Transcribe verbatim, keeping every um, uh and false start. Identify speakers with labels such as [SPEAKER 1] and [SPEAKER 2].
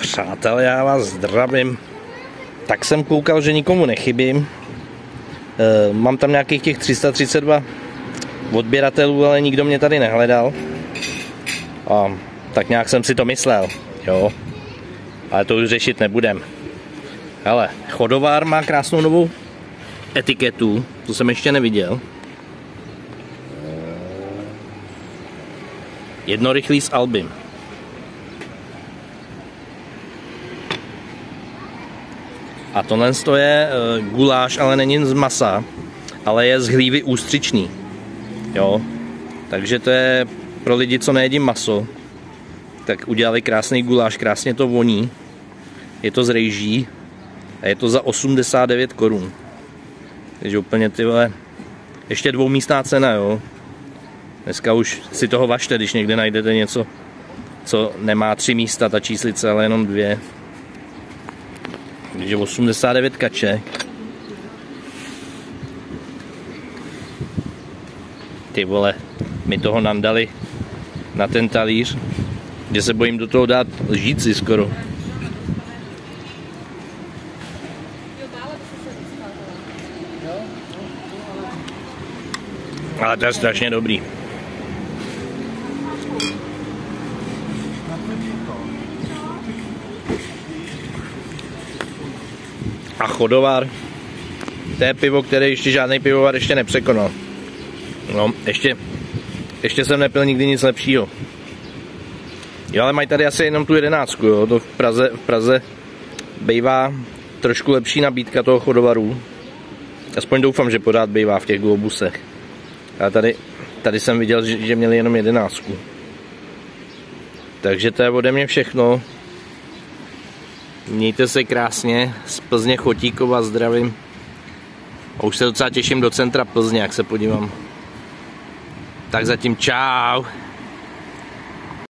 [SPEAKER 1] Přátelé, já vás zdravím. Tak jsem koukal, že nikomu nechybím. E, mám tam nějakých těch tři sta třicet dva odběratelů, ale nikdo mě tady nehledal. A tak nějak jsem si to myslel, jo. Ale to už řešit nebudem. Hele, chodovár má krásnou novou etiketu, to jsem ještě neviděl. Jednorychlý s albym. A tohle je uh, guláš, ale není z masa, ale je z hlívy ústřičný. Jo, takže to je pro lidi, co nejedí maso, tak udělali krásný guláš, krásně to voní. Je to z rejží a je to za osmdesát devět korun. Takže úplně ty vole, ještě dvoumístná cena, jo. Dneska už si toho važte, když někde najdete něco, co nemá tři místa, ta číslice, ale jenom dvě. Takže osmdesát devět kaček. Ty vole, mi toho nandali na ten talíř, že se bojím do toho dát lžíci skoro. Ale to je strašně dobrý. A chodovár, to je pivo, které ještě žádný pivovar ještě nepřekonal. No, ještě, ještě jsem nepil nikdy nic lepšího. Jo, ale mají tady asi jenom tu jedenáctku, jo, to v Praze, v Praze bývá trošku lepší nabídka toho chodovaru. Aspoň doufám, že pořád bývá v těch globusech. A tady, tady jsem viděl, že, že měli jenom jedenáctku. Takže to je ode mě všechno. Mějte se krásně, z Plzně Chotíkova zdravím. A už se docela těším do centra Plzně, jak se podívám. Tak zatím čau.